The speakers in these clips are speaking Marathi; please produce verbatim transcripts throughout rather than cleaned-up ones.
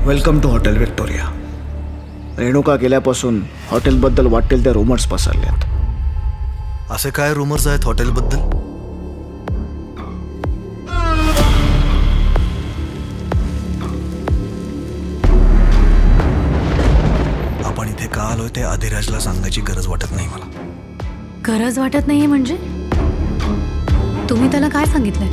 Welcome to hotel Victoria. Renuka गेल्यापासून हॉटेलबद्दल वाटेल त्या रुमर्स पसरल्यात. असे काय रुमर्स आहेत हॉटेलबद्दल? आपण इथे का आलोय ते अधिराजला सांगायची गरज वाटत नाही मला. गरज वाटत नाहीये म्हणजे? तुम्ही त्याला काय सांगितलंय?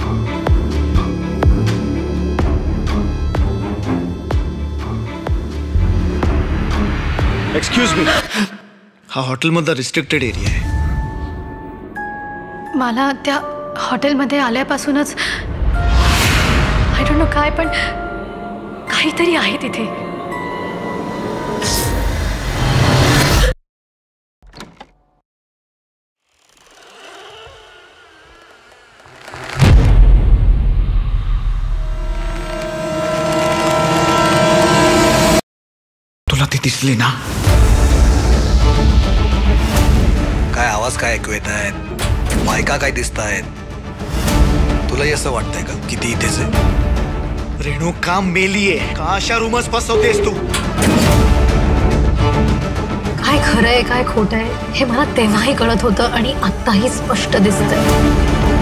एक्सक्यूज मी, हा हॉटेलमधला रिस्ट्रिक्टेड एरिया आहे. मला त्या हॉटेलमध्ये आल्यापासूनच आय डोंट नो काय, पण काहीतरी आहे तिथे. तुला ती दिसली ना? काय आवाज काय ऐकू येत आहेत? बायका काय दिसत आहेत? तुलाही असं वाटतंय का की ती इथेच आहे? रेणुका मेलीये का? अशा रुमर्स पसरवतेस तू? काय खरंय काय खोटं आहे हे मला तेव्हाही कळत होतं आणि आत्ताही स्पष्ट दिसतंय.